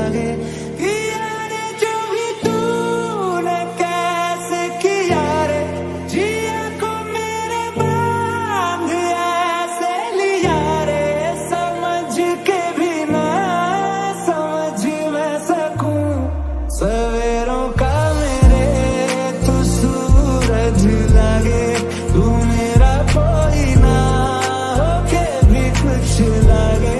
लागे। यारे जो भी तूने कैसे किया रे, जिया को मेरे बांध ऐसे लिया रे। समझ के भी ना समझ मैं सकूं सवेरों का मेरे तू सूरज लागे। तू मेरा कोई ना होके भी कुछ लागे।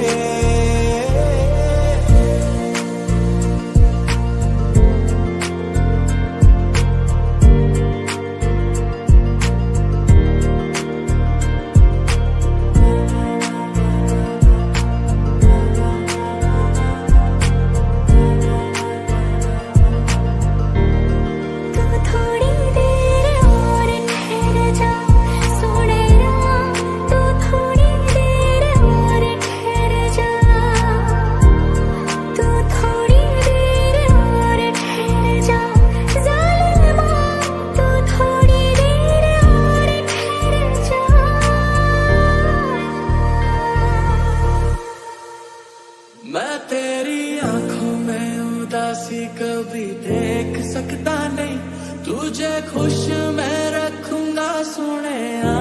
मैं तेरी आंखों में उदासी कभी देख सकता नहीं। तुझे खुश मैं रखूंगा सोनिया।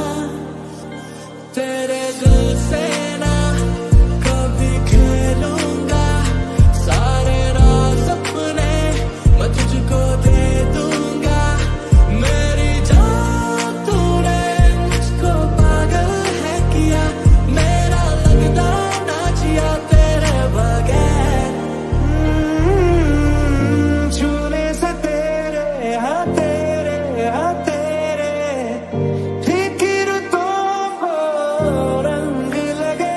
तेरे दिल से ना कभी खेलूंगा। सारे राज अपने मैं तुझको दे दूंगा। मेरी जान तूने मुझको पागल है किया। मेरा लगता ना जिया तेरे बगैर। छूने से तेरे हाँ तेरे फिक्र तो को रंग लगे।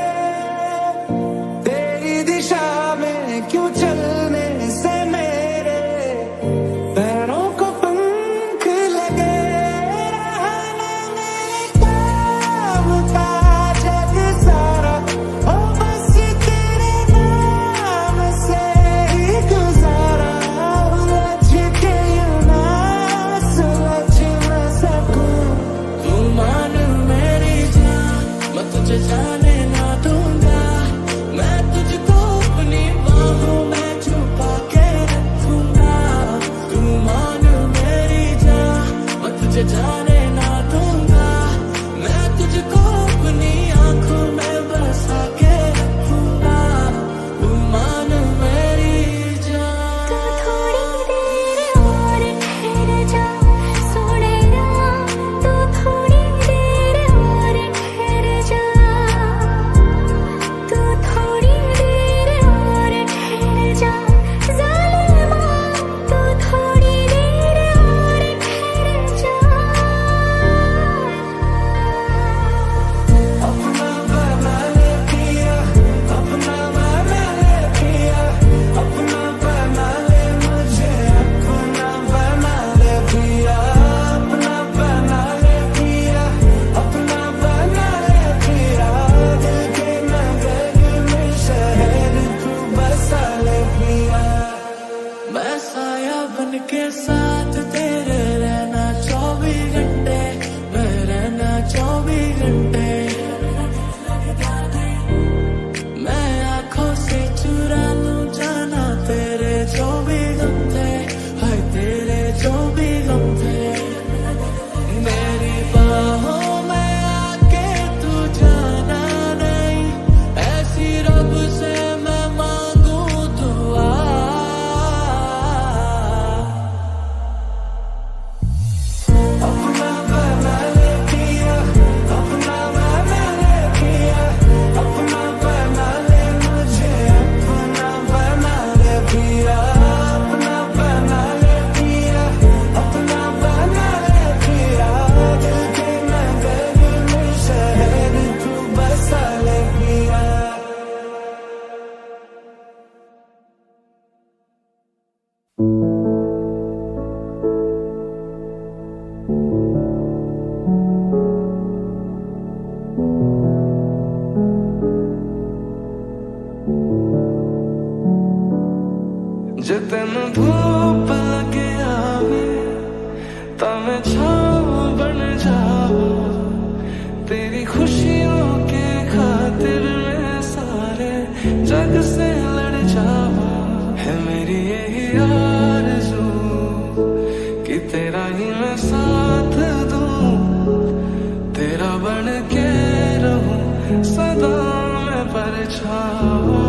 तेरी दिशा में क्यों चलने से मेरे पैरों को पंख लगे। रहना मेरे काम का जग सारा ओ बस तेरे नाम से ही गुजारा। उलझ के यूं ना सुलझ न सकूं। तू मान मेरी जान मैं तुझे जाने ना दूंगा। मैं तुझको अपनी बाहों में छुपा के रखूंगा। तू मान मेरी जान मैं तुझे जाने ना दूंगा। मैं तुझको अपनी आंखों में बसा के रखूंगा। तू मान मेरी जान। तू थोड़ी देर और ठहर जा सोनिया। तू थोड़ी देर और ठहर जा। तू थोड़ी देर और ठहर जा ज़ालिमा। तू थोड़ी देर और ठहर जा। अपना बना ले पिया, अपना बना ले पिया। अपना बना ले मुझे, अपना बना ले पिया। अपना बना ले पिया, अपना बना ले पिया। दिल के नगर में शहर तू बसा ले पिया। मैं साया बन के साथ तेरे रहना 24 घंटे। मैं रहना 24 घंटे। मैं आंखों से चुरा लूं जाना तेरे जो भी गम थे। हाय तेरे जो भी गम थे। मेरी बाहों में आके तू जाना नहीं। ऐसी रब से मैं मांगू दुआ। अपना बना ले पिया, अपना बना ले पिया। अपना बना ले मुझे, अपना बना ले पिया। अपना बना ले पिया, अपना बना ले पिया। दिल के नगर में शहर तू बसा ले पिया। जे तेन धूप लगे आवे तां मैं छाव बन जावा। तेरी खुशियों के खातिर मैं सारे जग से लड़ जावा। है मेरी यही आरज़ू कि तेरा ही मैं साथ दूं, तेरा बन के रहूं सदा मैं परछावा।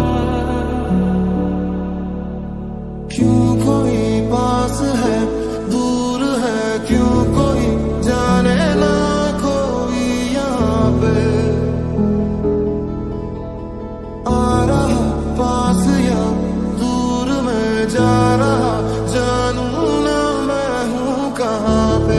क्यों कोई पास है दूर है, क्यों कोई जाने ना कोई यहाँ पे आ रहा पास या दूर में जा रहा, जानू ना मैं हूँ कहाँ पे।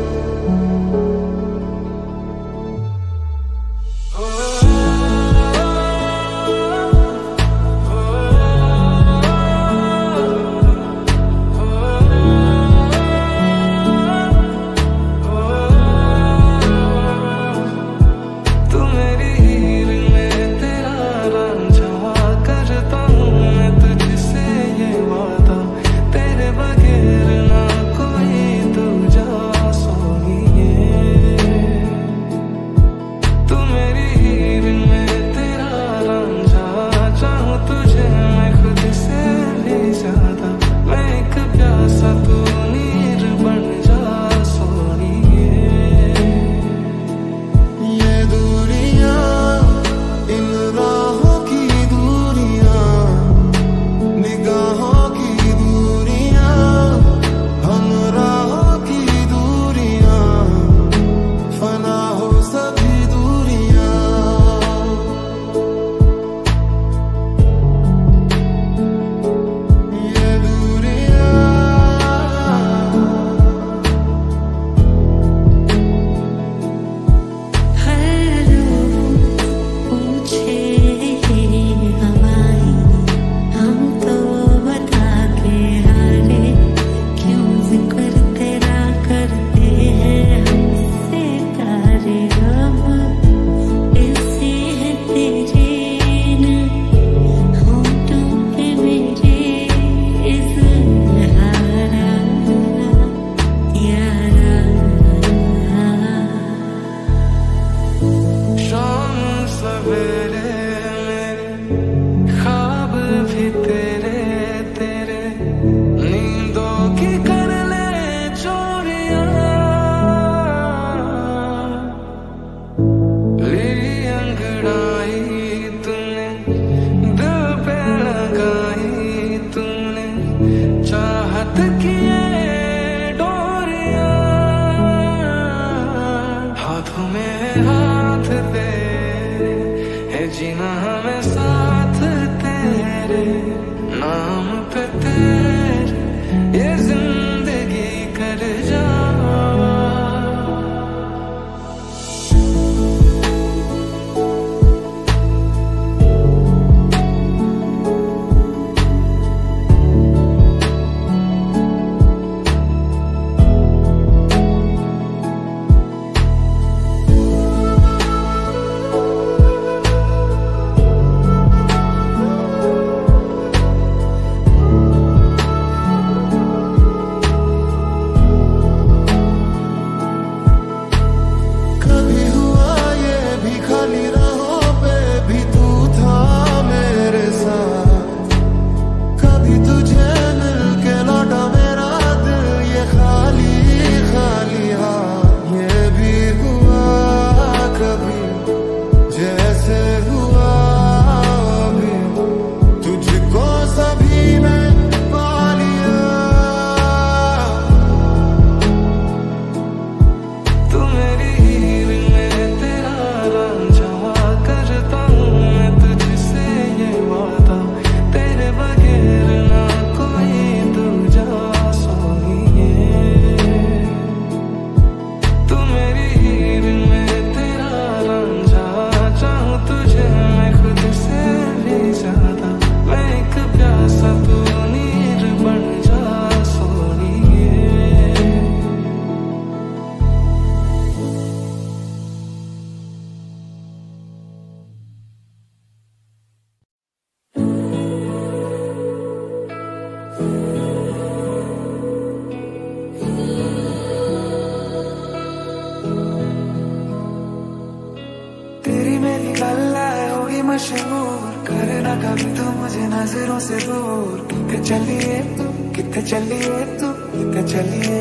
हाथ तेरे है जीना हमें साथ तेरे नाम पे तेरे ये जिंदगी कर जा। नजरों से दूर कितने चलिए तू, कितने चलिए तू, कितने चलिए।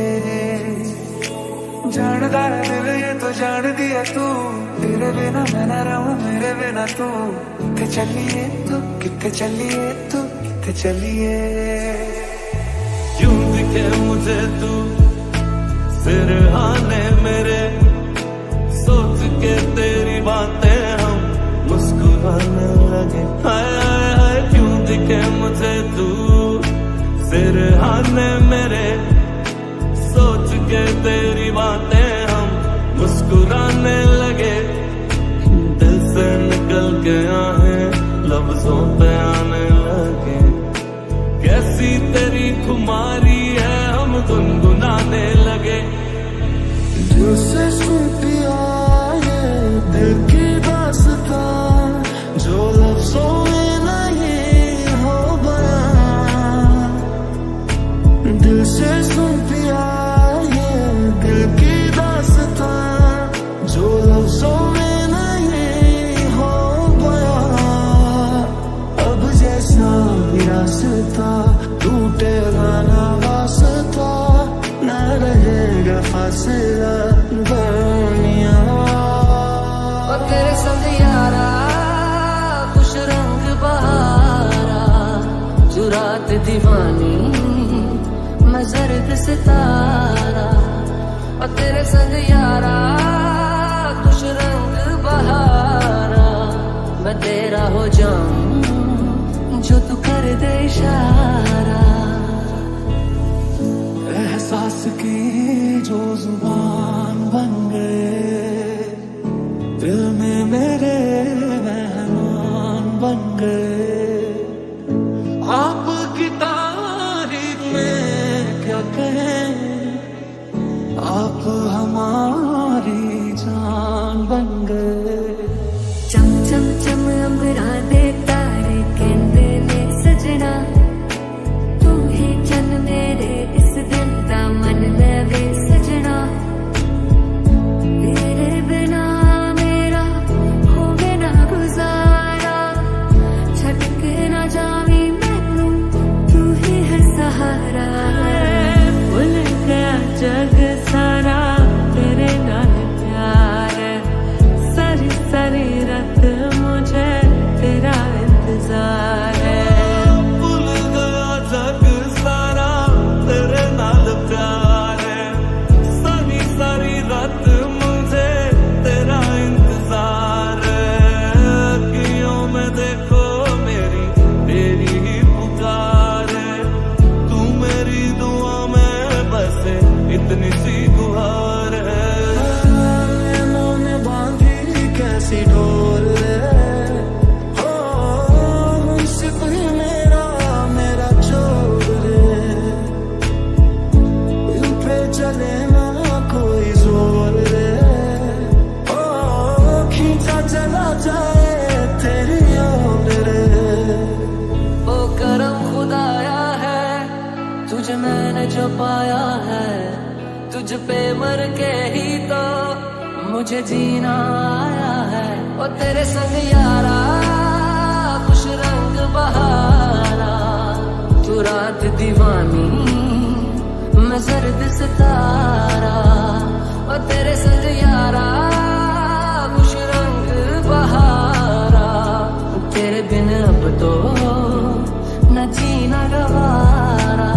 जानदा है दिल ये तो जान दिया तू, तेरे बिना मैं ना रहूं मेरे बिना तू। कितने चलिए तू, कितने चलिए तू, कितने चलिए। क्यों दिखे मुझे तू सिरहाने मेरे, सोच के तेरी बातें हम मुस्कुराने लगे। हाय हाय हाय क्यों दिखे मुझे तू सिरहाने मेरे, सोच के तेरी बातें हम मुस्कुराने लगे। दिल से निकल के आहें लफ्जों पे आने लगे। कैसी तेरी खुमारी है हम गुनगुनाने लगे। दिल से सुन पिया ये दिल की दास्तां, जो लफ्जों में नहीं हो बयां। दिल से सुन पिया ये दिल की दास्तां, जो लफ्जों में नहीं हो बयां। अब जैसा रास्ता टूटेगा ना वास्ता, न रहेगा फासला दुनिया। और तेरे संग यारा खुश रंग बहारा, जो रात दीवानी मैं जर्द सितारा। और तेरे संग यारा खुश रंग बहारा, मैं तेरा हो जाऊं जो तू कर दे इशारा। एहसास की जो जुबान बन गए, दिल में मेरे मेहमान बन गए। आपकी तारीफ में क्या कहें, आप हमारी जान बन गए। चम चम चम अंबरा दे तारे कहंदे ने सजना, तू ही चन मेरे इस दिन दा मन लवे सजना। तेरे बिना मेरा होवे ना गुजारा, छट के ना जावी मैनू तू ही है सहारा। भुल गया जग सारा तेरे नाल प्यार, सारी सारी रात मुझे तेरा इंतजार है। भूल गया जग सारा तेरे नाल प्यार है, सारी सारी रात मुझे तेरा इंतजार है। अखियों में देखो मेरी तेरी ही पुकार है, तू मेरी दुआ में बसे इतनी सी गुहार है। इन्होंने बांधी कैसी डोर हो, सिर्फ मेरा मेरा छोड़ रे। दिल पे चले ना कोई जोर रे, खींचा चला जाए तेरी ओर रे। ओ करम खुदाया है तुझे मैंने जो पाया है, तुझ पे मर के ही तो मुझे जीना आया है। ओ तेरे संग यारा खुश रंग बहारा, तू रात दीवानी मैं जर्द सितारा। ओ तेरे संग यारा खुश रंग बहारा, तेरे बिन अब तो न जीना गवारा।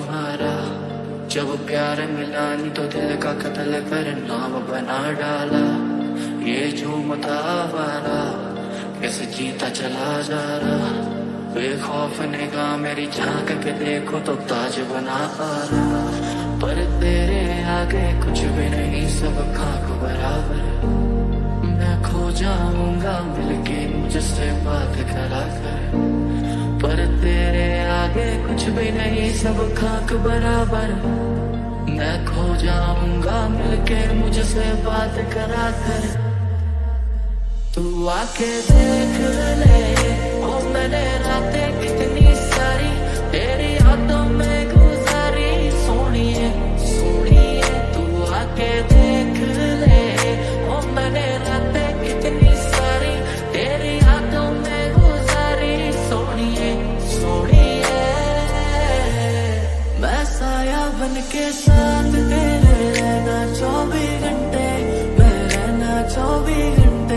तुम्हारा। जब प्यार मिला नहीं तो दिल का कत्ल कर नाम बना डाला। ये झूमता वाला कैसे जीता चला जा रहा। बेखौफ निगाह मेरी झांक के देखो तो ताज बना आ रहा। पर तेरे आगे कुछ भी नहीं, सब खाक बराबर। मैं खो जाऊंगा मिलके मुझसे बात करा कर। पर तेरे आगे कुछ भी नहीं, सब खाक बराबर। मैं खो जाऊंगा मिलके मुझसे बात करा कर। तू आके देख ले ओ मैंने रातें कितनी सारी तेरी यादों में गुजारी। सोनिए सोनिए तू आके देख ले ओ मैंने रातें कितनी सारी तेरी यादों में गुजारी। सोनिए सोनिए मैं साया बन के साथ तेरे रहना 24 घंटे। मैं रहना 24 घंटे।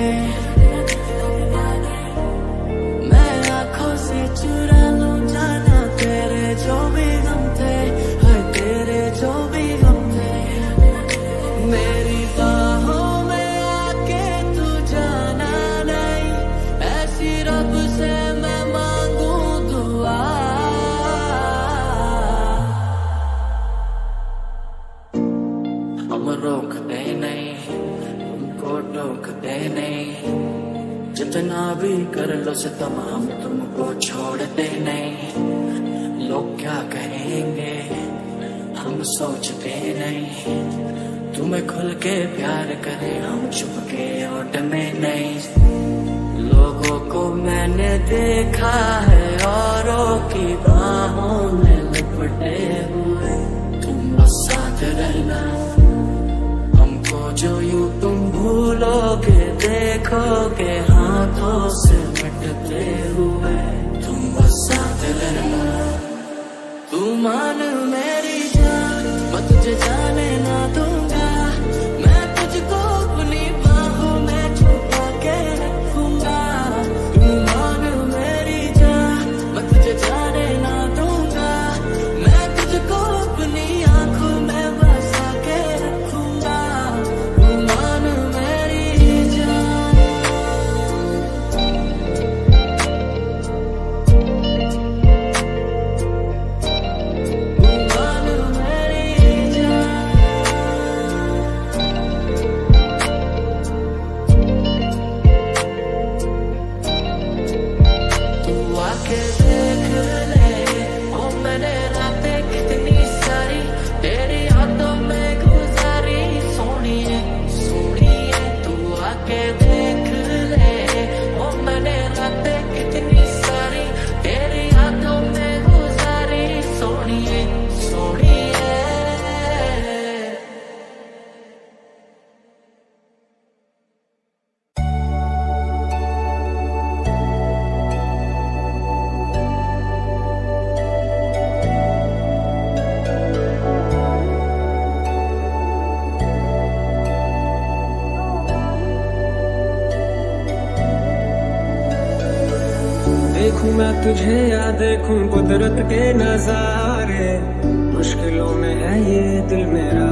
चुरा लूं जाना तेरे जो भी गम थे, हर तेरे जो भी गम थे। मेरी बाहों में आके तू जाना नहीं, ऐसी रब से मैं मांगू दुआ। हम रोकते नहीं, हमको टोकते नहीं। जितना भी कर लो सितम हम तुमको छोड़ते नहीं। लोग क्या कहेंगे हम सोचते नहीं। तुम्हें खुल के प्यार करें हम छुप के ओटने नहीं। लोगों को मैंने देखा है औरों की बाहों में लिपटे हुए। तुम बस साथ रहना हमको जो यूं तुम भूलोगे देखोगे हाथों से मिटते हुए। तुम बस साथ रहना। तू मान मेरी जान मैं तुझे जाने ना दूंगा। मैं तुझको अपनी बाहों में छुपा के रखूंगा। तू मान मेरी जान मैं तुझे जाने ना दूंगा। मैं तुझको अपनी आंखों में बसा के रखूंगा। तू मान मेरी जान। तू मान मेरी जान। तू आके देख ले ओ मैंने रातें कितनी सारी तेरी यादों में गुजारी। सोनिए सोनिए तू आके देख ले ओ मैंने रातें कितनी सारी तेरी यादों में गुजारी। सोनिए सोनिए देखूं मैं तुझे या देखूं कुदरत के नजारे। मुश्किलों में है ये दिल मेरा।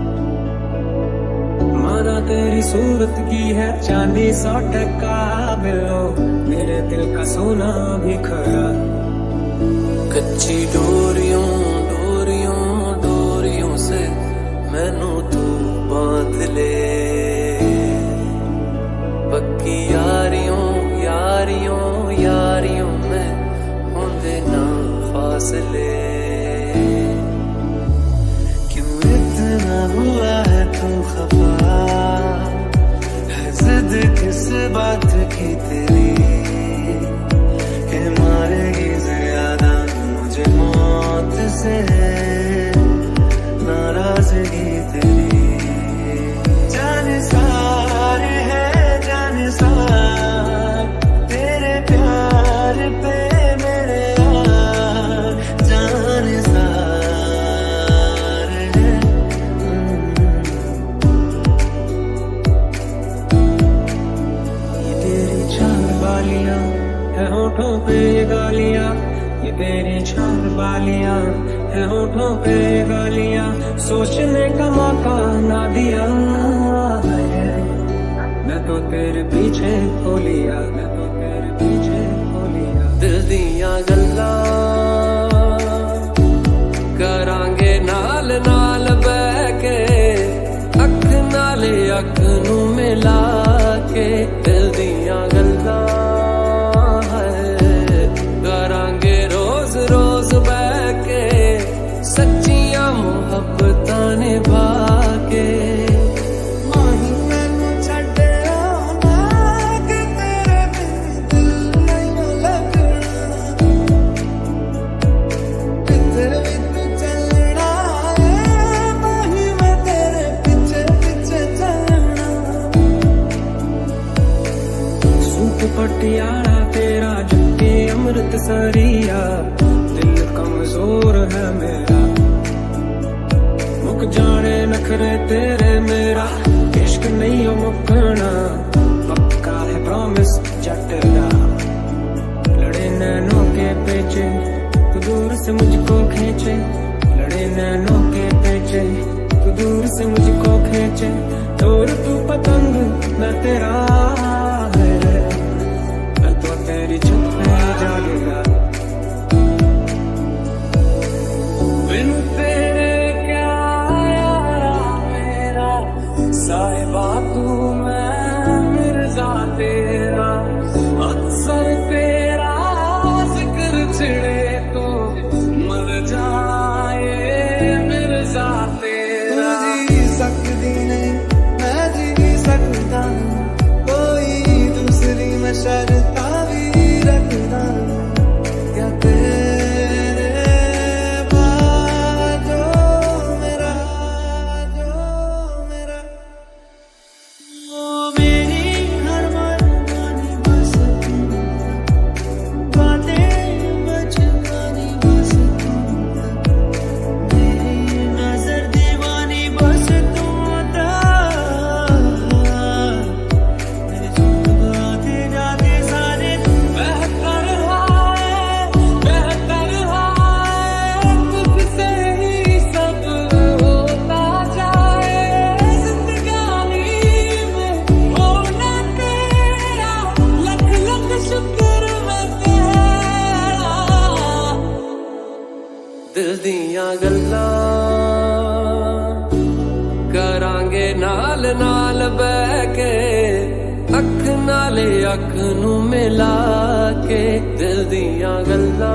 माना तेरी सूरत की है चांदी 100% बिलो। मेरे दिल का सोना भी खरा। कच्ची डोरियों डोरियों डोरियों से मैनू तू बांध ले। पक्की यारियों यारियों यारियों में होंदे ना फासले। क्यों इतना हुआ है तू खफा। है जिद किस बात की तेरी के मारेगी ज्यादा मुझे मौत से। नाराजगी तेरी जान सार है जान सार तेरे प्यार पे मेरे यार। जान सार है। ये तेरी चांद बालियां है होठों पे ये गालियां। ये तेरी चांद बालियां है होठों पे गालियां, सोचने का मौका ना दिया। मैं तो तेरे पीछे हो लिया, मैं तो तेरे पीछे हो लिया। दिल दियां गल्लां करांगे नाल नाल बह के, अख नाले अख नू मिला के। दिल दियां गल्लां करांगे रोज रोज बह के, सच्चियां मुहब्बतां निभा के। पटियाला तेरा जुत्ती अमृत सरिया, दिल कमजोर है मेरा। मुक जाने नखरे तेरे मेरा, इश्क नहीं हो मुकना, पक्का है प्रॉमिस जट दा। लड़े नैनों के पेचे तू दूर से मुझको खींचे, लड़े नैनों के पेचे तू दूर से मुझको खींचे। और तू पतंग मैं तेरा तेरी छत पे जागेगा। बिन तेरे क्या यारा मेरा, साहिबा तू मैं मिर्जा तेरा। अक्सर तेरा जिक्र छिड़े तो मर जाए मिर्जा तेरा। तू जी सकती नहीं मैं जी सकता, कोई दूसरी मैं शर्ता रखना। क्या तेरे बाद जो मेरा वो मेरी हर मनमानी बस बातें बचकानी बस, मेरी नजर दीवानी बस तू था। मेरे चुप आते जाते सारे दिल दियां गल्लां करांगे नाल नाल बह के, अख नाले अख नू मिला के। दिल दियां गल्लां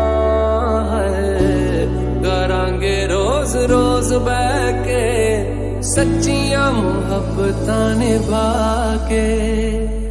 करांगे रोज रोज बह के, सच्चियां मुहब्बतां निभा के।